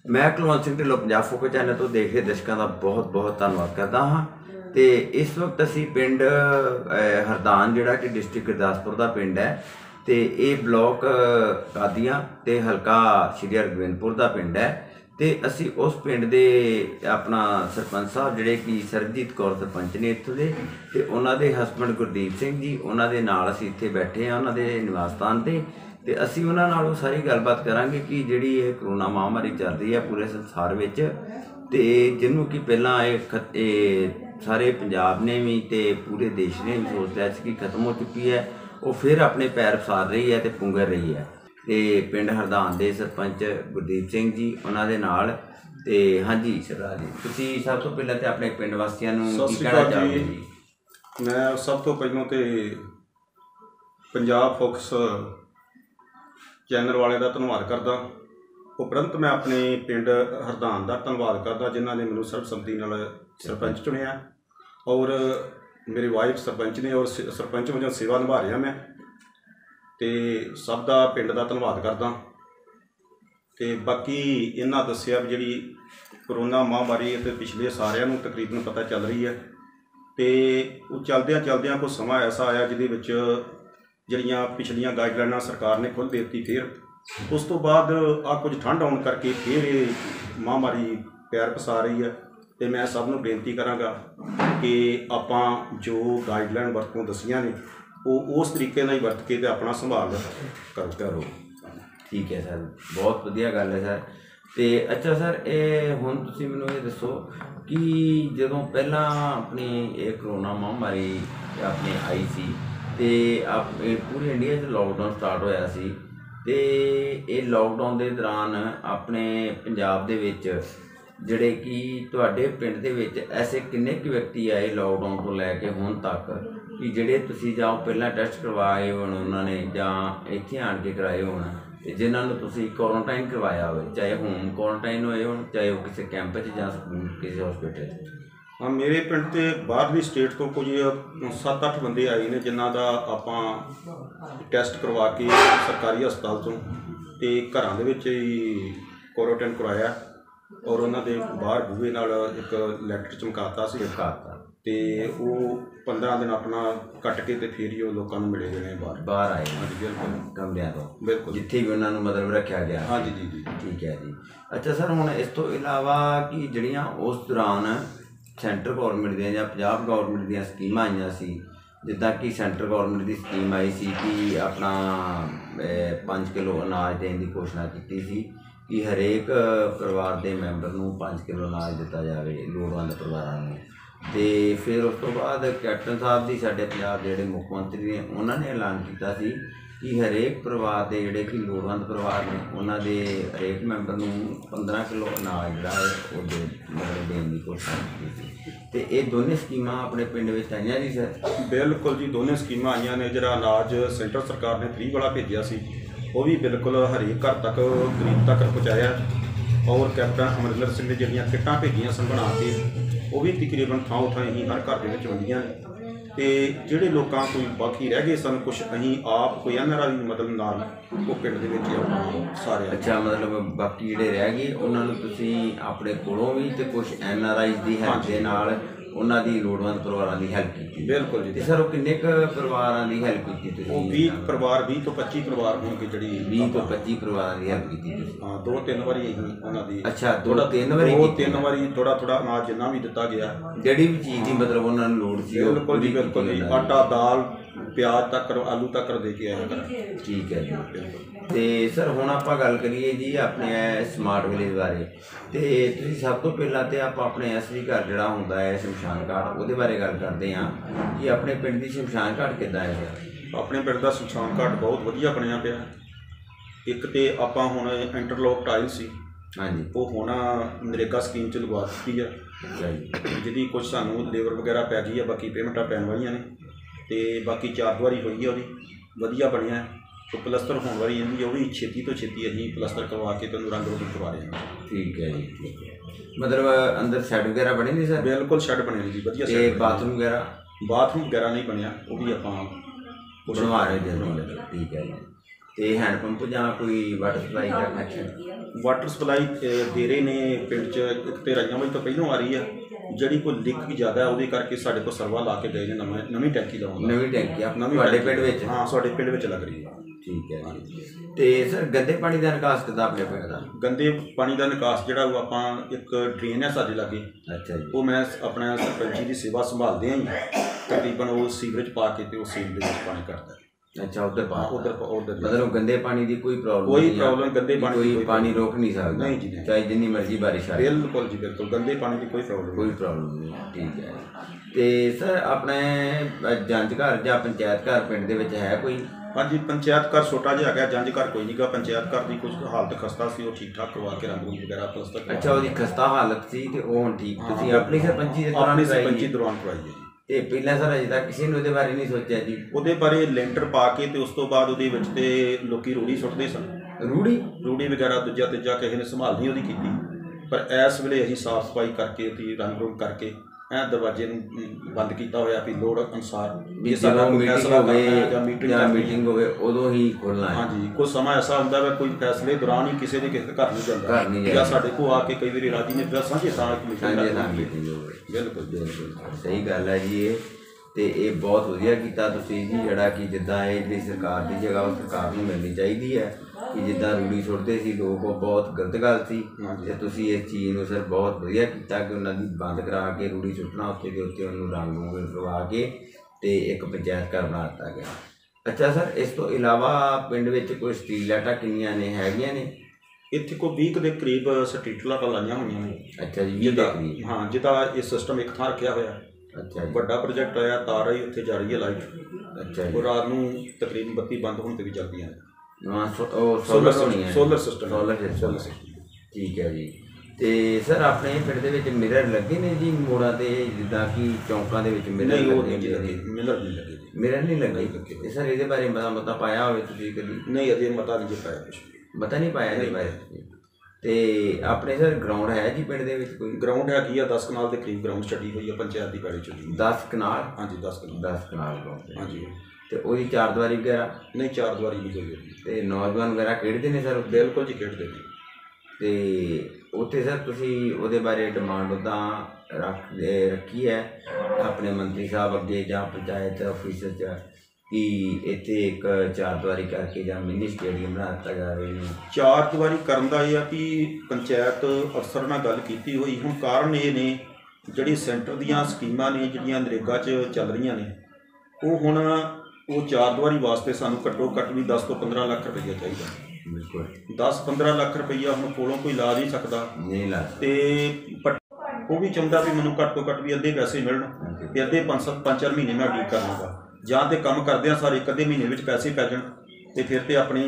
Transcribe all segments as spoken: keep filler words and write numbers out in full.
मैं Kulwant Singh Dhillon Punjab focus channel तो देख रहे दर्शकों का बहुत बहुत धन्यवाद करता हाँ। तो इस वक्त असी पिंड हरदान जिहड़ा कि डिस्ट्रिक्ट गुरदासपुर का पिंड है, तो ये ब्लॉक कादियां ते हल्का श्री हरगोबिंदपुर का पिंड है। तो असी उस पिंड दे अपना सरपंच साहब जिहड़े कि सरबजीत कौर सरपंच ने इत्थों दे, ते उन्हां दे हसबैंड गुरदीप सिंह जी उन्हां दे नाल असी इत्थे बैठे हाँ उन्हां दे निवास स्थान ते। तो असी उन्हां नालों सारी गलबात करांगे कि जिहड़ी ये करोना महामारी चल रही है पूरे संसार विच, ते जिन्हों कि पहलां ये खत सारे पंजाब ने भी ते पूरे देश ने भी सोच लिया कि खत्म हो चुकी है, वो फिर अपने पैर पसार रही है तो पुंगर रही है। तो पिंड हरदान के सरपंच गुरदीप सिंह जी उन्हों के नाल ते हाँ जी सरदार जी, तुसीं सब तो पहले तो अपने पिंड वासियों नूं की कहना चाहोगे जी? मैं सब तो पहलों तो पंजाब फोकस चैनल वाले का धन्यवाद करदा, उपरंत मैं अपने पिंड हरदान का धन्यवाद करदा जिन्हों ने मैनूं सर्बसम्मति नाल सरपंच चुनिया और मेरी वाइफ सरपंच ने और सरपंच वजों सेवा निभा रहा मैं, तो सब का पिंड का धन्यवाद करदा। तो बाकी इन्हां दस्सिया भी जी करोना महामारी तो पिछले सारिਆਂ ਨੂੰ तकरीबन पता चल रही है, तो चलद्या चलद्या कुछ समा ऐसा आया जिहदे विच ਜਿਹੜੀਆਂ पिछलियां गाइडलाइनां सरकार ने खुद देती, फिर उस तो बाद आ कुछ ठंड आने करके फिर ये महामारी पैर पसा रही है। तो मैं सब नूं बेनती करांगा कि आपां जो गाइडलाइन वरतों दसियां ने वो उस तरीके नाल ही वरत के ते अपना संभाल करो करो ठीक है सर, बहुत वधिया गल है सर। तो अच्छा सर, ये हुण तुसीं मैनूं ये दसो कि जदों पहलां अपनी ये करोना महामारी अपनी आई सी ते आप पूरे इंडिया च लॉकडाउन स्टार्ट होया सी, ते ये लॉकडाउन के दौरान अपने पंजाब दे विच जिहड़े कि तुहाडे पिंड दे विच ऐसे किन्ने क व्यक्ति आए लॉकडाउन तो लैके हुण तक कि जिहड़े तुसीं जां पहलां टेस्ट करवाए होण उन्होंने जां इत्थे आण के कराए होण, ते जिन्हां नूं तुसीं क्वारंटाइन करवाया होवे, चाहे होम क्वारंटाइन होए होण चाहे वो किसी कैंप च जां किसी हॉस्पिटल। हाँ, मेरे पिंड ते बाहरली स्टेट तो कुछ सत्त अठ बंदे आए ने जिन्हां दा आपां टैसट करवा के सरकारी हस्पताल तो ते घरां दे विच ही क्वारंटाइन करवाया और उन्हां दे बाहर बूहे नाल एक लैटर चमकाता सी चमकाता ते वो पंद्रह दिन अपना कट के ते फिर ही वो लोगों को मिले गए बाहर बाहर आए। हाँ जी बिल्कुल कमरियां तो बिल्कुल जिथे भी उन्होंने मतलब रखा गया। हाँ जी जी जी ठीक है जी। अच्छा सर, हुण इस तो इलावा कि जिहड़ियां उस दौरान सेंटर गौरमेंट दी जां पंजाब गौरमेंट दी स्कीमां आईयां सी, जिद्दां कि सेंटर गौरमेंट की स्कीम आई सी कि अपना पाँच किलो अनाज देने की घोषणा की सी कि हरेक परिवार के मैंबर नूं पाँच किलो अनाज दिता जाए लोड़वंद परिवारां नूं। ते फिर उस तो बाद कैप्टन साहब की साडे पंजाब जिहड़े मुख मंत्री ने उन्होंने ऐलान किया सी कि हरेक परिवार के जिहड़े कि लोड़वंद परिवार ने उन्होंने हरेक मैंबर नूं पंद्रह किलो अनाज जिहड़ा है वो दे मतलब देने की घोषणा की थी। तो ये दोनों स्कीमां अपने पिंड में आईयां जी सर? बिल्कुल जी, दोनों स्कीमां आईयां ने। जिहड़ा अनाज सेंट्रल सरकार ने फ्री वाला भेजिया सी वो भी बिल्कुल हरेक घर तक गरीब तक पहुँचाया, और कैप्टन अमरिंदर सिंह ने जिहड़ियां किटां भेजियां सन बना के वो भी तकरीबन थां थां ही हर घर के वंडियां ने। तो जिहड़े लोकां कोई बाकी रह गए सन कुछ अहीं आप कोई एन आर आई मतलब नाल वो पिंड दे विच सारे। अच्छा, मतलब बाकी जिहड़े रह गए उन्हां नूं तुसीं अपने कोलों भी ते कुछ एन आर आई दी हैल्प दे नाल उन्हां दी लोड़वंद परिवारां दी हैल्प की? बिल्कुल जी। सर, वो किन्ने क परिवारां दी हैल्प की तुसीं? वो बीस परिवार बीस तो पच्ची परिवार होणगे जिहड़ी बीस तो पच्ची परिवारां दी हैल्प की तुसीं? हाँ, दो तीन वारी अहीं उन्हां दी। अच्छा, दो तीन वारी दो तीन वारी थोड़ा थोड़ा अनाज जिन्ना भी दिता गया जिहड़ी भी चीज़ दी मतलब उन्हां नूं लोड़ सी। बिल्कुल जी बिल्कुल, आटा दाल प्याज तक आलू तक दे के आया कर। ठीक है जी, बिल्कुल। तो सर हुण आपां गल करिए जी अपने स्मार्ट विलेज बारे, तो तुसीं सब तो पहलां तो आप अपने असली घर जिहड़ा हुंदा है शमशान घाट उहदे बारे गल करदे हां कि अपने पिंड दी शमशान घाट किद्दां है सर? अपने पिंड दा शमशान घाट बहुत वधिया बनिया पिया। एक तो आपां हुण इंटरलॉक टाइल सी, हाँ जी, वो हुण नरेगा स्कीम च लगा दित्ती है। अच्छा जी, जिहदी कुछ सानूं लेबर वगैरह पै गई है, बाकी पेमेंटां पैण वालियां ने, तो बाकी चार दवारी हुई है वही वधिया बनिया। तो प्लस्तर होने वाली इहदी वो भी छेती तो छेती अहीं प्लस्तर करवा के तुहानूं रंग रोगन करवा रहे हैं। ठीक है जी, ठीक है। मतलब अंदर शैड वगैरह बने नहीं सर? बिल्कुल शैड बने जी, वधिया शैड। बाथरूम वगैरह? बाथरूम वगैरह नहीं बनया, वो भी आपां बनवा रहे हैं। ठीक है जी। ਤੇ ਹੈਂਡ ਪੰਪ ਜਾਂ ਕੋਈ ਵਾਟਰ ਸਪਲਾਈ ਦਾ ਕਨੈਕਸ਼ਨ? ਵਾਟਰ ਸਪਲਾਈ ਦੇ ਰਹੇ ਨੇ ਪਿੰਡ 'ਚ, ਇੱਕ ਤੇ ਰਾਈਆਂ ਵਜੇ ਤੋਂ ਪਹਿਲੋਂ ਆ ਰਹੀ ਆ, ਜਿਹੜੀ ਕੋਈ ਲੀਕ ਜ਼ਿਆਦਾ ਉਹਦੇ ਕਰਕੇ ਸਾਡੇ ਕੋਲ ਸਰਵਾ ਲਾ ਕੇ ਗਏ ਨੇ ਨਵਾਂ ਨਵੀਂ ਟੈਂਕੀ ਲਾਉਣ। ਨਵੀਂ ਟੈਂਕੀ ਆ ਤੁਹਾਡੇ ਪਿੰਡ ਵਿੱਚ? ਹਾਂ, ਸਾਡੇ ਪਿੰਡ ਵਿੱਚ ਲੱਗ ਰਹੀ ਆ। ਠੀਕ ਹੈ ਜੀ। ਤੇ ਸਰ ਗੰਦੇ ਪਾਣੀ ਦਾ ਨਿਕਾਸ ਕਿੱਦਾਂ ਆਪਣੇ ਪਿੰਡ ਦਾ? ਗੰਦੇ ਪਾਣੀ ਦਾ ਨਿਕਾਸ ਜਿਹੜਾ ਉਹ ਆਪਾਂ ਇੱਕ ਡਰੇਨ ਹੈ ਸਾਡੇ ਲਾਗੇ। ਅੱਛਾ ਜੀ। ਉਹ ਮੈਂ ਆਪਣਾ ਸਰਪੰਚੀ ਦੀ ਸੇਵਾ ਸੰਭਾਲਦੇ ਹਾਂ ਜੀ, ਤਕਰੀਬਨ ਉਹ ਸੀਵਰੇਜ ਪਾ ਕੇ ਤੇ ਉਹ ਸੀਵ ਦੇ ਵਿੱਚ ਪਾਣੀ ਕੱਢਦਾ। ਅੱਛਾ, ਉਧਰ ਪਾ ਉਧਰ ਉਧਰ ਮਤਲਬ ਗੰਦੇ ਪਾਣੀ ਦੀ ਕੋਈ ਪ੍ਰੋਬਲਮ ਕੋਈ ਪ੍ਰੋਬਲਮ ਗੰਦੇ ਪਾਣੀ ਕੋਈ ਪਾਣੀ ਰੋਕ ਨਹੀਂ ਸਕਦਾ? ਨਹੀਂ ਜੀ, ਚਾਹੇ ਜਿੰਨੀ ਮਰਜ਼ੀ ਬਾਰਿਸ਼ ਆਏ। ਬਿਲਕੁਲ ਜੀ ਬਿਲਕੁਲ, ਗੰਦੇ ਪਾਣੀ ਦੀ ਕੋਈ ਪ੍ਰੋਬਲਮ ਕੋਈ ਪ੍ਰੋਬਲਮ ਨਹੀਂ। ਠੀਕ ਹੈ। ਤੇ ਸਰ ਆਪਣੇ ਜੰਝ ਘਰ ਜਾਂ ਪੰਚਾਇਤ ਘਰ ਪਿੰਡ ਦੇ ਵਿੱਚ ਹੈ ਕੋਈ? ਹਾਂਜੀ, ਪੰਚਾਇਤ ਘਰ ਛੋਟਾ ਜਿਹਾ ਹੈਗਾ, ਜੰਝ ਘਰ ਕੋਈ ਨਹੀਂਗਾ। ਪੰਚਾਇਤ ਘਰ ਦੀ ਕੁਝ ਹਾਲਤ ਖਸਤਾ ਸੀ, ਉਹ ਠੀਕ ਠਾਕ ਕਰਵਾ ਕੇ ਰੰਗ ਰੂਪ ਵਗੈਰਾ ਪਲਸਤਰ। ਅੱਛਾ, ਉਹਦੀ ਖਸਤਾ ਹਾਲਤ ਸੀ ਤੇ ਉਹ ਹੁਣ ਠੀਕ? ਤੁਸੀਂ ਆਪਣੀ ਸਰਪੰਚੀ ਦੇ ਦੌਰਾਨ ਸਰਪੰਚੀ ਦੌਰਾਨ ਕਰਵਾਈ ਹੈ ਜੀ। ਤੇ ਪਹਿਲਾਂ ਸਰ ਅਜੇ ਤੱਕ ਕਿਸੇ ਨੇ ਉਹਦੇ ਬਾਰੇ ਨਹੀਂ ਸੋਚਿਆ ਜੀ? ਉਹਦੇ ਬਾਰੇ ਲੈਂਟਰ ਪਾ ਕੇ ਤੇ ਉਸ ਤੋਂ ਬਾਅਦ ਉਹਦੇ ਵਿੱਚ ਤੇ ਲੋਕੀ ਰੂੜੀ ਸੁੱਟਦੇ ਸਨ। ਰੂੜੀ ਰੂੜੀ ਵਗੈਰਾ ਦੂਜਾ ਤੀਜਾ ਕਿਸੇ ਨੇ ਸੰਭਾਲ ਨਹੀਂ ਉਹਦੀ ਕੀਤੀ। ਪਰ ਇਸ ਵੇਲੇ ਅਸੀਂ ਸਾਫ਼ ਸਫਾਈ ਕਰਕੇ ਤੇ ਰੰਗ ਰੂਪ ਕਰਕੇ ਐ ਦਰਵਾਜ਼ੇ ਨੂੰ ਬੰਦ ਕੀਤਾ ਹੋਇਆ ਵੀ ਲੋੜ ਅਨੁਸਾਰ ਵੀ ਜਦੋਂ ਮੀਟਿੰਗ ਹੋਵੇ ਜਾਂ ਮੀਟਿੰਗ ਹੋਵੇ ਉਦੋਂ ਹੀ ਖੋਲ੍ਹਣਾ ਹੈ। ਹਾਂਜੀ, ਕੋਈ ਸਮਾਂ ਐਸਾ ਹੁੰਦਾ ਵਾ ਕੋਈ ਫੈਸਲੇ ਦੌਰਾਨ ਹੀ ਕਿਸੇ ਦੇ ਕਿਸੇ ਘਰ ਨਹੀਂ ਜਾਂਦਾ, ਜਾਂ ਸਾਡੇ ਕੋਲ ਆ ਕੇ ਕਈ ਵਾਰੀ ਰਾਜੀ ਨੇ ਫਿਰ ਸਾਂਝੇ ਥਾਂ ਮੀਟਿੰਗ ਹੋਵੇ। ਬਿਲਕੁਲ ਬਿਲਕੁਲ ਸਹੀ ਗੱਲ ਹੈ ਜੀ ਇਹ। ਤੇ ਇਹ ਬਹੁਤ ਵਧੀਆ ਕੀਤਾ ਤੁਸੀਂ ਜੀ, ਜਿਹੜਾ ਕਿ ਜਿੱਦਾਂ ਇਹ ਜਿਹੜੀ ਸਰਕਾਰ ਦੀ ਜਗ੍ਹਾ ਉਹ ਸਰਕਾਰ ਨੂੰ ਮਿਲਣੀ ਚਾਹੀਦੀ ਹੈ ਕਿ ਜਿੱਦਾਂ ਰੂੜੀ ਸੁੱਟਦੇ ਸੀ ਲੋਕ, ਉਹ ਬਹੁਤ ਗਲਤ ਗੱਲ ਸੀ। ਤੇ ਤੁਸੀਂ ਇਸ ਚੀਜ਼ ਨੂੰ ਸਰ ਬਹੁਤ ਵਧੀਆ ਕੀਤਾ ਕਿ ਉਹਨਾਂ ਦੀ ਬੰਦ ਕਰਾ ਕੇ ਰੂੜੀ ਸੁੱਟਣਾ ਉੱਤੇ ਦੇ ਉੱਤੇ ਉਹਨੂੰ ਰੰਗ ਰੂੰਗ ਲਗਵਾ ਕੇ ਤੇ ਇੱਕ ਪੰਚਾਇਤ ਘਰ ਬਣਾ ਦਿੱਤਾ ਗਿਆ। ਅੱਛਾ ਸਰ, ਇਸ ਤੋਂ ਇਲਾਵਾ ਪਿੰਡ ਵਿੱਚ ਕੋਈ ਸਟਰੀਟ ਲਾਈਟਾਂ ਕਿੰਨੀਆਂ ਨੇ ਹੈਗੀਆਂ ਨੇ? ਇੱਥੇ ਕੋਈ ਵੀਹ ਦੇ ਕਰੀਬ ਸਟਰੀਟ ਲਾਈਟਾਂ ਲਾਈਆਂ ਹੋਈਆਂ ਨੇ। ਅੱਛਾ ਜੀ, ਵੀਹ ਦੇ ਕਰੀਬ? ਹਾਂ, ਜਿਹਦਾ ਇਹ ਸਿਸਟਮ ਇੱਕ ਥਾਂ ਰੱਖਿਆ ਹੋਇਆ। ਅੱਛਾ ਜੀ। ਵੱਡਾ ਪ੍ਰੋਜੈਕਟ ਆਇਆ, ਤਾਰ ਆਈ ਉੱਥੇ ਜਾ ਰਹੀ ਹੈ ਲਾਈਟ। ਅੱਛਾ ਜੀ। ਉਹ ਰਾਤ ਨੂੰ ਤਕਰੀਬਨ ਬੱਤੀ ਬੰਦ ਹੋਣ ਤੇ ਵੀ ਚੱਲਦੀਆਂ ਨੇ। ਉਹ ਸੋਲਰ ਹੋਣੀਆਂ? Solar system. Solar system. ਠੀਕ ਹੈ ਜੀ। ਤੇ ਸਰ ਆਪਣੇ ਪਿੰਡ ਦੇ ਵਿੱਚ ਮਿਰਰ ਲੱਗੇ ਨੇ ਜੀ ਮੋੜਾਂ ਤੇ, ਜਿੱਦਾਂ ਕਿ ਚੌਂਕਾਂ ਦੇ ਵਿੱਚ ਮਿਰਰ ਲੱਗੇ? ਮਿਰਰ ਨਹੀਂ ਲੱਗੇ। ਮਿਰਰ ਨਹੀਂ ਲੱਗੇ? ਤੇ ਸਰ ਇਹਦੇ ਬਾਰੇ ਮਤਾ ਮਤਾ ਪਾਇਆ ਹੋਵੇ ਤੁਸੀਂ ਕਦੀ? ਨਹੀਂ, ਅਜੇ ਮਤਾ ਨਹੀਂ ਪਾਇਆ, ਕੁਛ ਮਤਾ ਨਹੀਂ ਪਾਇਆ ਇਹਦੇ ਬਾਰੇ। ਤੇ ਆਪਣੇ ਸਰ ਗਰਾਊਂਡ ਹੈ ਜੀ ਪਿੰਡ ਦੇ ਵਿੱਚ ਕੋਈ? ਗਰਾਊਂਡ ਹੈਗੀ ਆ, ਦਸ ਕਨਾਲ ਦੇ ਕਰੀਬ ਗਰਾਊਂਡ ਛੱਡੀ ਹੋਈ ਆ ਪੰਚਾਇਤ ਦੀ ਪੈੜੀ ਚ। ਦਸ ਕਨਾਲ? ਹਾਂਜੀ, ਦਸ ਕਨਾਲ। ਦਸ ਕਨਾਲ ਗਰਾਊਂਡ। ਹਾਂਜੀ। ਤੇ ਉਹਦੀ ਚਾਰ ਦੀਵਾਰੀ ਵਗੈਰਾ? ਨਹੀਂ, ਚਾਰ ਦੀਵਾਰੀ ਨਹੀਂ ਕੋਈ। ਤੇ ਨੌਜਵਾਨ ਵਗੈਰਾ ਖੇਡਦੇ ਨੇ ਸਰ? ਬਿਲਕੁਲ ਜੀ, ਖੇਡਦੇ ਨੇ। ਤੇ ਉੱਥੇ ਸਰ ਤੁਸੀਂ ਉਹਦੇ ਬਾਰੇ ਡਿਮਾਂਡ ਉੱਦਾਂ ਰੱਖ ਰੱਖੀ ਹੈ ਆਪਣੇ ਮੰਤਰੀ ਸਾਹਿਬ ਅੱਗੇ ਜਾਂ ਪੰਚਾਇਤ ਆਫਿਸ 'ਚ ਕਿ ਇੱਥੇ ਇੱਕ ਚਾਰ ਦੀਵਾਰੀ ਕਰਕੇ ਜਾਂ ਮਿੰਨੀ ਸਟੇਡੀਅਮ ਬਣਾ ਦਿੱਤਾ ਜਾਵੇ? ਚਾਰ ਦੀਵਾਰੀ ਕਰਨ ਦਾ ਇਹ ਆ ਕਿ ਪੰਚਾਇਤ ਅਫਸਰ ਨਾਲ ਗੱਲ ਕੀਤੀ ਹੋਈ। ਹੁਣ ਕਾਰਨ ਇਹ ਨੇ, ਜਿਹੜੀ ਸੈਂਟਰ ਦੀਆਂ ਸਕੀਮਾਂ ਨੇ ਜਿਹੜੀਆਂ ਨਰੇਗਾ 'ਚ ਚੱਲ ਰਹੀਆਂ ਨੇ, ਉਹ ਹੁਣ ਉਹ ਚਾਰ ਦੀਵਾਰੀ ਵਾਸਤੇ ਸਾਨੂੰ ਘੱਟੋ ਘੱਟ ਵੀ ਦਸ ਤੋਂ ਪੰਦਰਾਂ ਲੱਖ ਰੁਪਈਆ ਚਾਹੀਦਾ। ਬਿਲਕੁਲ। ਦਸ ਪੰਦਰਾਂ ਲੱਖ ਰੁਪਈਆ ਹੁਣ ਕੋਲੋਂ ਕੋਈ ਲਾ ਨਹੀਂ ਸਕਦਾ। ਨਹੀਂ ਲਾ। ਤੇ ਉਹ ਵੀ ਚਾਹੁੰਦਾ ਵੀ ਮੈਨੂੰ ਘੱਟ ਤੋਂ ਘੱਟ ਵੀ ਅੱਧੇ ਪੈਸੇ ਮਿਲਣ, ਤੇ ਅੱਧੇ ਪੰਜ ਸੱਤ ਪੰਜ ਚਾਰ ਮਹੀਨੇ ਮੈਂ ਉਡੀਕ ਕਰ ਲਵਾਂਗਾ, ਜਾਂ ਤੇ ਕੰਮ ਕਰਦਿਆਂ ਸਾਰੇ ਇੱਕ ਅੱਧੇ ਮਹੀਨੇ ਵਿੱਚ ਪੈਸੇ ਪੈ ਜਾਣ ਤੇ ਫਿਰ ਤੇ ਆਪਣੀ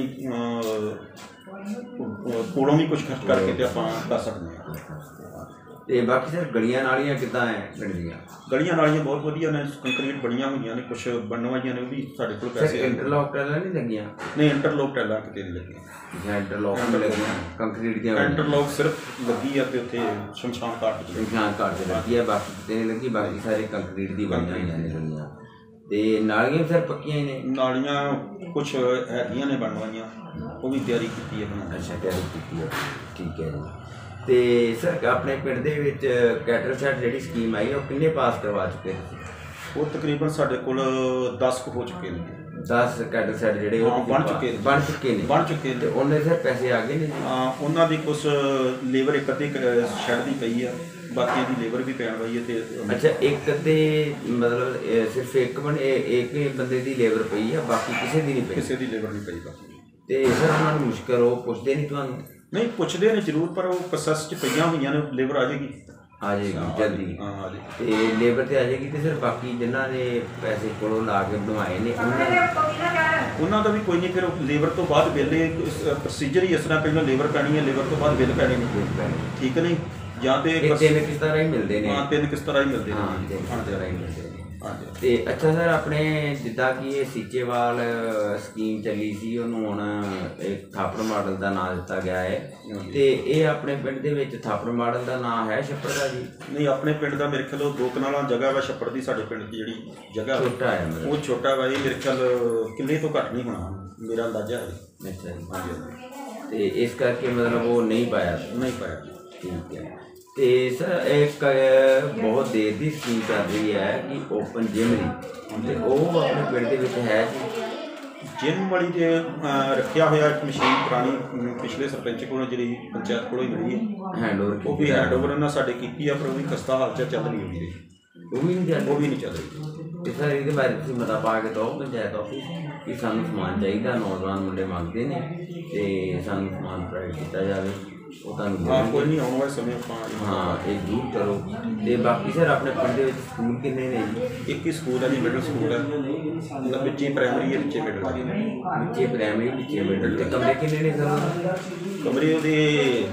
ਕੋਲੋਂ ਵੀ ਕੁਝ ਖਰਚ ਕਰਕੇ ਤੇ ਆਪਾਂ ਕਰ ਸਕਦੇ ਹਾਂ। ਤੇ ਬਾਕੀ ਸਰ ਗਲੀਆਂ ਨਾਲੀਆਂ ਕਿੱਦਾਂ ਹੈ ਪਿੰਡ ਦੀਆਂ? ਗਲੀਆਂ ਨਾਲੀਆਂ ਬਹੁਤ ਵਧੀਆ ਨੇ, ਕੰਕਰੀਟ ਬਣੀਆਂ ਹੋਈਆਂ ਨੇ, ਕੁਛ ਬਣਨ ਵਾਲੀਆਂ ਨੇ, ਉਹ ਵੀ ਸਾਡੇ ਕੋਲ ਪੈਸੇ। ਇੰਟਰਲੋਕ ਟੈਲਾਂ ਨਹੀਂ ਲੱਗੀਆਂ? ਨਹੀਂ, ਇੰਟਰਲੋਕ ਟੈਲਾਂ ਕਿਤੇ ਨਹੀਂ ਲੱਗੀਆਂ। ਇੰਟਰਲੋਕ ਲੱਗੀਆਂ ਕੰਕਰੀਟ ਦੀਆਂ? ਇੰਟਰਲੋਕ ਸਿਰਫ ਲੱਗੀ ਆ ਤੇ ਉੱਥੇ ਸ਼ਮਸ਼ਾਨ ਘਾਟ ਤੇ ਸ਼ਮਸ਼ਾਨ ਘਾਟ ਤੇ ਲੱਗੀ ਹੈ, ਬਾਕੀ ਕਿਤੇ ਨਹੀਂ ਲੱਗੀ। ਬਾਕੀ ਸਾਰੇ ਕੰਕਰੀਟ ਦੀ ਬਣੀਆਂ ਹੋਈਆਂ ਨੇ ਗਲੀਆਂ। ਤੇ ਨਾਲੀਆਂ ਸਰ ਪੱਕੀਆਂ ਹੀ ਨੇ? ਨਾਲੀਆਂ ਕੁਛ ਹੈਗੀਆਂ ਨੇ ਬਣਨ ਵਾਲੀਆਂ, ਉਹ ਵੀ ਤਿਆਰੀ ਕੀਤੀ ਹੈ ਬਣਾਉਣ। ਅੱਛਾ, ਤਿਆਰੀ ਕੀਤੀ ਹੈ। ਠੀਕ ਹੈ ਜੀ। ਤੇ ਸਰ ਆਪਣੇ ਪਿੰਡ ਦੇ ਵਿੱਚ ਕੈਟਲ ਸ਼ੈਡ ਜਿਹੜੀ ਸਕੀਮ ਆਈ ਉਹ ਕਿੰਨੇ ਪਾਸ ਕਰਵਾ ਚੁੱਕੇ ਤੁਸੀਂ? ਉਹ ਤਕਰੀਬਨ ਸਾਡੇ ਕੋਲ ਦਸ ਕੁ ਹੋ ਚੁੱਕੇ ਨੇ। ਦਸ ਕੈਟਲ ਸ਼ੈਡ ਜਿਹੜੇ ਉਹ ਬਣ ਚੁੱਕੇ ਬਣ ਚੁੱਕੇ ਨੇ ਬਣ ਚੁੱਕੇ ਨੇ ਤੇ ਉਹਨੇ ਸਰ ਪੈਸੇ ਆ ਗਏ ਨੇ? ਉਹਨਾਂ ਦੀ ਕੁਛ ਲੇਬਰ ਇੱਕ ਅੱਧੀ ਸ਼ੈਡ ਦੀ ਪਈ ਆ, ਬਾਕੀ ਦੀ ਲੇਬਰ ਵੀ ਪੈਣ ਵਾਲੀ ਹੈ। ਤੇ ਅੱਛਾ, ਇੱਕ ਤੇ ਮਤਲਬ ਸਿਰਫ ਇੱਕ ਬਣੇ ਇੱਕ ਬੰਦੇ ਦੀ ਲੇਬਰ ਪਈ ਆ, ਬਾਕੀ ਕਿਸੇ ਦੀ ਨਹੀਂ ਪਈ? ਕਿਸੇ ਦੀ ਲੇਬਰ ਨਹੀਂ ਪਈ ਬਾਕੀ। ਤੇ ਸਰ ਉਹਨਾਂ ਨੂੰ ਮੁਸ਼ਕਲ ਉਹ ਪੁੱਛਦੇ ਨਹੀਂ ਤੁਹਾਨੂੰ? ਨਹੀਂ, ਪੁੱਛਦੇ ਨੇ ਜ਼ਰੂਰ, ਪਰ ਉਹ ਪ੍ਰੋਸੈਸ 'ਚ ਪਈਆਂ ਹੋਈਆਂ ਨੇ, ਲੇਬਰ ਆ ਜਾਏਗੀ। ਆ ਜਾਏਗੀ ਜਲਦੀ? ਹਾਂ, ਆ ਜਾਏਗੀ। ਤੇ ਲੇਬਰ ਤੇ ਆ ਜਾਏਗੀ। ਤੇ ਸਰ ਬਾਕੀ ਜਿਨ੍ਹਾਂ ਨੇ ਪੈਸੇ ਕੋਲੋਂ ਲਾ ਕੇ ਬਣਵਾਏ ਨੇ ਉਹਨਾਂ ਦਾ ਵੀ ਕੋਈ ਨਹੀਂ, ਫਿਰ ਲੇਬਰ ਤੋਂ ਬਾਅਦ ਬਿੱਲ ਪ੍ਰੋਸੀਜਰ ਹੀ ਇਸ ਤਰ੍ਹਾਂ, ਪਹਿਲਾਂ ਲੇਬਰ ਪੈਣੀ ਹੈ, ਲੇਬਰ ਤੋਂ ਬਾਅਦ ਬਿੱਲ ਪੈਣੇ ਨੇ। ਠੀਕ ਨਹੀਂ? ਜਾਂ ਤੇ ਤਿੰਨ ਕਿਸ ਤਰ੍ਹਾਂ ਹੀ ਮਿਲਦੇ ਨੇ? ਹਾਂ, ਤਿੰਨ ਕਿਸ ਤਰ੍ਹਾਂ ਹੀ ਮਿਲਦੇ ਨੇ। ਹਾਂ, ਤਿੰਨ ਕਿਸ ਤਰ੍ਹਾਂ ਹੀ ਮਿਲਦੇ ਨੇ। ਹਾਂਜੀ ਤੇ ਅੱਛਾ ਸਰ, ਆਪਣੇ ਜਿੱਦਾਂ ਕਿ ਇਹ ਸੀਚੇਵਾਲ ਸਕੀਮ ਚੱਲੀ ਸੀ, ਉਹਨੂੰ ਹੁਣ ਇੱਕ ਥਾਪੜ ਮਾਡਲ ਦਾ ਨਾਂ ਦਿੱਤਾ ਗਿਆ ਹੈ, ਤੇ ਇਹ ਆਪਣੇ ਪਿੰਡ ਦੇ ਵਿੱਚ ਥਾਪੜ ਮਾਡਲ ਦਾ ਨਾਂ ਹੈ ਛੱਪੜ ਦਾ ਜੀ? ਨਹੀਂ, ਆਪਣੇ ਪਿੰਡ ਦਾ ਮੇਰੇ ਖਿਆਲ ਦੋ ਕਨਾਲਾਂ ਜਗ੍ਹਾ ਵਾ ਛੱਪੜ ਦੀ, ਸਾਡੇ ਪਿੰਡ ਦੀ ਜਿਹੜੀ ਜਗ੍ਹਾ ਛੋਟਾ ਹੈ ਮਤਲਬ? ਉਹ ਛੋਟਾ ਵਾ, ਇਹ ਮੇਰੇ ਖਿਆਲ ਕਿੱਲੇ ਤੋਂ ਘੱਟ ਨਹੀਂ ਹੋਣਾ, ਮੇਰਾ ਅੰਦਾਜ਼ਾ ਹੈ। ਅੱਛਾ ਜੀ। ਹਾਂਜੀ, ਤੇ ਇਸ ਕਰਕੇ ਮਤਲਬ ਉਹ ਨਹੀਂ ਪਾਇਆ? ਨਹੀਂ ਪਾਇਆ। ਠੀਕ ਹੈ। ਤੇ ਸਰ ਇੱਕ ਬਹੁਤ ਦੇਰ ਦੀ ਸਕੀਮ ਚੱਲ ਰਹੀ ਹੈ ਕਿ ਓਪਨ ਜਿਮ ਦੀ, ਤੇ ਉਹ ਆਪਣੇ ਪਿੰਡ ਦੇ ਵਿੱਚ ਹੈ ਜੀ? ਜਿਮ ਵਾਲੀ ਦੇ ਰੱਖਿਆ ਹੋਇਆ ਇੱਕ ਮਸ਼ੀਨ ਪੁਰਾਣੀ ਪਿਛਲੇ ਸਰਪੰਚ ਕੋਲੋਂ, ਜਿਹੜੀ ਪੰਚਾਇਤ ਕੋਲੋਂ ਹੀ ਮਿਲੀ ਹੈ, ਹੈਂਡਓਵਰ? ਉਹ ਵੀ ਹੈਂਡਓਵਰ ਉਹਨਾਂ ਸਾਡੇ ਕੀਤੀ ਆ, ਪਰ ਉਹ ਵੀ ਖਸਤਾ ਹਾਲ 'ਚ ਚੱਲ ਰਹੀ ਹੁੰਦੀ ਹੈ। ਉਹ ਵੀ ਨਹੀਂ ਚੱਲ ਉਹ ਵੀ ਨਹੀਂ ਚੱਲ ਰਹੀ। ਤੇ ਸਰ ਇਹਦੇ ਬਾਰੇ ਤੁਸੀਂ ਮਤਾ ਪਾ ਕੇ ਦਿਓ ਪੰਚਾਇਤ ਆਫਿਸ ਕਿ ਸਾਨੂੰ ਸਮਾਨ ਚਾਹੀਦਾ, ਨੌਜਵਾਨ ਮੁੰਡੇ ਮੰਗਦੇ ਨੇ ਤੇ ਸਾਨੂੰ ਸਮਾਨ ਪ੍ਰੋਵਾਈਡ ਕੀਤਾ ਜਾਵੇ। ਉਹ ਤੁਹਾਨੂੰ ਹਾਂ, ਕੋਈ ਨਹੀਂ, ਆਉਣ ਵਾਲੇ ਸਮੇਂ ਆਪਾਂ ਹਾਂ ਇਹ ਜ਼ਰੂਰ ਕਰੋ। ਤੇ ਬਾਕੀ ਸਰ ਆਪਣੇ ਪਿੰਡ ਦੇ ਵਿੱਚ ਸਕੂਲ ਕਿੰਨੇ ਨੇ ਜੀ? ਇੱਕ ਹੀ ਸਕੂਲ ਹੈ ਜੀ, ਮਿਡਲ ਸਕੂਲ ਹੈ, ਮਤਲਬ ਵਿੱਚੇ ਪ੍ਰਾਇਮਰੀ ਹੈ, ਵਿੱਚੇ ਮਿਡਲ ਹੈ। ਵਿੱਚੇ ਪ੍ਰਾਇਮਰੀ, ਵਿੱਚੇ ਮਿਡਲ। ਤੇ ਕਮਰੇ ਕਿੰਨੇ ਨੇ ਸਰ? ਕਮਰੇ ਉਹਦੇ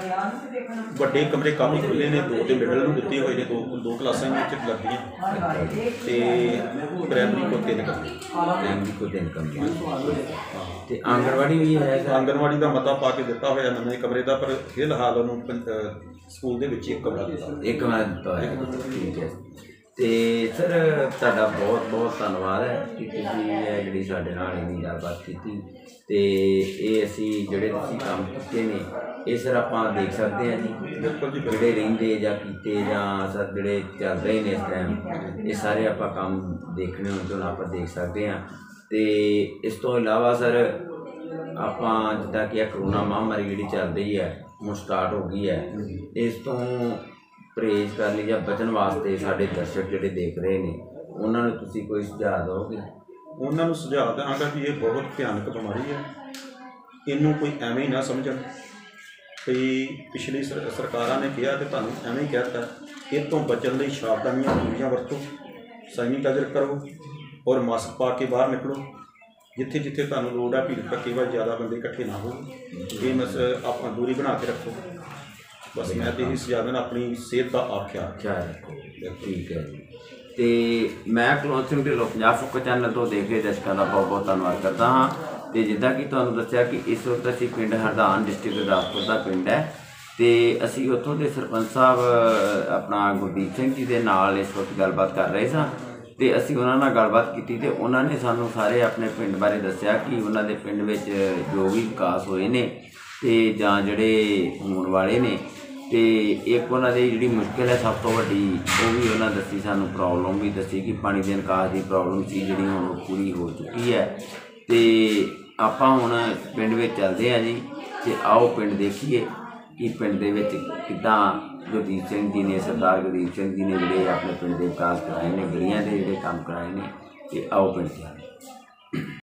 ਵੱਡੇ ਕਮਰੇ ਕਾਫੀ ਖੁੱਲ੍ਹੇ ਨੇ, ਦੋ ਤੇ ਮਿਡਲ ਨੂੰ ਦਿੱਤੇ ਹੋਏ ਨੇ, ਦੋ ਦੋ ਕਲਾਸਾਂ ਵਿੱਚ ਲੱਗਦੀਆਂ, ਤੇ ਪ੍ਰਾਇਮਰੀ ਕੋ ਤਿੰਨ ਕਮਰੇ। ਪ੍ਰਾਇਮਰੀ ਕੋ ਤਿੰਨ ਕਮਰੇ। ਤੇ ਆਂਗਣਵਾੜੀ ਵੀ ਹੈ ਸਰ? ਆਂਗਣਵਾੜੀ ਦਾ ਮਤਾ ਪਾ ਕੇ ਦਿੱਤਾ ਹੋਇਆ ਨਵੇਂ ਕਮਰੇ ਦਾ, ਪਰ ਫਿਲਹਾਲ ਉਹਨੂੰ ਸਕੂਲ ਦੇ ਵਿੱਚ ਇੱਕ ਕਮਰਾ ਦਿੱਤਾ। ਇੱਕ ਕਮਰਾ ਦਿੱਤਾ ਹੋਇਆ। ਠੀਕ ਹੈ। ਤੇ ਸਰ ਤੁਹਾਡਾ ਬਹੁਤ ਬਹੁਤ ਧੰਨਵਾਦ ਹੈ ਕਿ ਤੁਸੀਂ ਇਹ ਜਿਹੜੀ ਸਾਡੇ ਨਾਲ ਇੰਨੀ ਗੱਲਬਾਤ ਕੀਤੀ, ਤੇ ਇਹ ਅਸੀਂ ਜਿਹੜੇ ਤੁਸੀਂ ਕੰਮ ਕੀਤੇ ਨੇ ਇਹ ਸਰ ਆਪਾਂ ਦੇਖ ਸਕਦੇ ਹਾਂ ਜੀ? ਬਿਲਕੁਲ ਜੀ, ਜਿਹੜੇ ਰਹਿੰਦੇ ਜਾਂ ਕੀਤੇ ਜਾਂ ਸਰ ਜਿਹੜੇ ਚੱਲ ਰਹੇ ਨੇ ਇਸ ਟਾਈਮ, ਇਹ ਸਾਰੇ ਆਪਾਂ ਕੰਮ ਦੇਖਣੇ ਹੋਣ ਤੋਂ ਆਪਾਂ ਦੇਖ ਸਕਦੇ ਹਾਂ। ਤੇ ਇਸ ਤੋਂ ਇਲਾਵਾ ਸਰ ਆਪਾਂ ਜਿੱਦਾਂ ਕਿ ਇਹ ਕਰੋਨਾ ਮਹਾਂਮਾਰੀ ਜਿਹੜੀ ਚੱਲ ਰਹੀ ਹੈ, ਹੁਣ ਸਟਾਰਟ ਹੋ ਗਈ ਹੈ, ਇਸ ਤੋਂ ਪਰਹੇਜ਼ ਕਰਨ ਲਈ ਜਾਂ ਬਚਣ ਵਾਸਤੇ ਸਾਡੇ ਦਰਸ਼ਕ ਜਿਹੜੇ ਦੇਖ ਰਹੇ ਨੇ ਉਹਨਾਂ ਨੂੰ ਤੁਸੀਂ ਕੋਈ ਸੁਝਾਅ ਦਿਓਗੇ? ਉਹਨਾਂ ਨੂੰ ਸੁਝਾਅ ਦੇਵਾਂਗਾ ਕਿ ਇਹ ਬਹੁਤ ਭਿਆਨਕ ਬਿਮਾਰੀ ਹੈ, ਇਹਨੂੰ ਕੋਈ ਐਵੇਂ ਹੀ ਨਾ ਸਮਝਣ ਵੀ ਪਿਛਲੀ ਸਰ ਸਰਕਾਰਾਂ ਨੇ ਕਿਹਾ ਤੇ ਤੁਹਾਨੂੰ ਐਵੇਂ ਹੀ ਕਹਿ ਦਿੱਤਾ। ਇਹ ਤੋਂ ਬਚਣ ਲਈ ਸਾਵਧਾਨੀਆਂ ਪੂਰੀਆਂ ਵਰਤੋ, ਸੈਨੀਟਾਈਜ਼ਰ ਕਰੋ ਔਰ ਮਾਸਕ ਪਾ ਕੇ ਬਾਹਰ ਨਿਕਲੋ। ਜਿੱਥੇ ਜਿੱਥੇ ਤੁਹਾਨੂੰ ਲੋੜ ਹੈ, ਭੀੜ ਭੜੱਕੇ ਵੱਲ ਜ਼ਿਆਦਾ ਬੰਦੇ ਇਕੱਠੇ ਨਾ ਹੋਣ, ਇਹ ਮਸ ਆਪਾਂ ਦੂਰੀ ਬਣਾ ਕੇ ਰੱਖੋ। ਬਸ ਮੈਂ ਤਾਂ ਇਹੀ ਸੁਝਾਅ ਦੇਣਾ, ਆਪਣੀ ਸਿਹਤ ਦਾ ਆਪ ਖਿਆਲ ਖਿਆਲ ਰੱਖੋ। ਠੀਕ ਹੈ ਜੀ। ਤੇ ਮੈਂ ਕੁਲਵੰਤ ਸਿੰਘ ਢਿੱਲੋਂ ਪੰਜਾਬ ਫੋਕਸ ਚੈਨਲ ਤੋਂ ਦੇਖ ਰਹੇ ਦਰਸ਼ਕਾਂ ਦਾ ਬਹੁਤ ਬਹੁਤ ਧੰਨਵਾਦ ਕਰਦਾ ਹਾਂ। ਤੇ ਜਿੱਦਾਂ ਕਿ ਤੁਹਾਨੂੰ ਦੱਸਿਆ ਕਿ ਇਸ ਵਕਤ ਅਸੀਂ ਪਿੰਡ ਹਰਦਾਨ, ਡਿਸਟ੍ਰਿਕਟ ਗੁਰਦਾਸਪੁਰ ਦਾ ਪਿੰਡ ਹੈ, ਤੇ ਅਸੀਂ ਉੱਥੋਂ ਦੇ ਸਰਪੰਚ ਸਾਹਿਬ ਆਪਣਾ ਗੁਰਦੀਪ ਸਿੰਘ ਜੀ ਦੇ ਨਾਲ ਇਸ ਵਕਤ ਗੱਲਬਾਤ ਕਰ ਰਹੇ ਸਾਂ, ਤੇ ਅਸੀਂ ਉਹਨਾਂ ਨਾਲ ਗੱਲਬਾਤ ਕੀਤੀ ਤੇ ਉਹਨਾਂ ਨੇ ਸਾਨੂੰ ਸਾਰੇ ਆਪਣੇ ਪਿੰਡ ਬਾਰੇ ਦੱਸਿਆ ਕਿ ਉਹਨਾਂ ਦੇ ਪਿੰਡ ਵਿੱਚ ਜੋ ਵੀ ਵਿਕਾਸ ਹੋਏ ਨੇ ਤੇ ਜਾਂ ਜਿਹੜੇ ਹੋਣ ਵਾਲੇ ਨੇ, ਤੇ ਇੱਕ ਉਹਨਾਂ ਦੀ ਜਿਹੜੀ ਮੁਸ਼ਕਿਲ ਹੈ ਸਭ ਤੋਂ ਵੱਡੀ, ਉਹ ਵੀ ਉਹਨਾਂ ਦੱਸੀ ਸਾਨੂੰ, ਪ੍ਰੋਬਲਮ ਵੀ ਦੱਸੀ ਕਿ ਪਾਣੀ ਦੇ ਨਿਕਾਸ ਦੀ ਪ੍ਰੋਬਲਮ ਸੀ ਜਿਹੜੀ ਹੁਣ ਉਹ ਪੂਰੀ ਹੋ ਚੁੱਕੀ ਹੈ। ਤੇ ਆਪਾਂ ਹੁਣ ਪਿੰਡ ਵਿੱਚ ਚੱਲਦੇ ਹਾਂ ਜੀ, ਤੇ ਆਓ ਪਿੰਡ ਦੇਖੀਏ ਕਿ ਪਿੰਡ ਦੇ ਵਿੱਚ ਕਿੱਦਾਂ ਗੁਰਦੀਪ ਸਿੰਘ ਜੀ ਨੇ, ਸਰਦਾਰ ਗੁਰਦੀਪ ਸਿੰਘ ਜੀ ਨੇ ਜਿਹੜੇ ਆਪਣੇ ਪਿੰਡ ਦੇ ਵਿਕਾਸ ਕਰਾਏ ਨੇ, ਗਲੀਆਂ ਦੇ ਜਿਹੜੇ ਕੰਮ ਕਰਾਏ ਨੇ, ਤੇ ਆਓ ਪਿੰਡ 'ਚ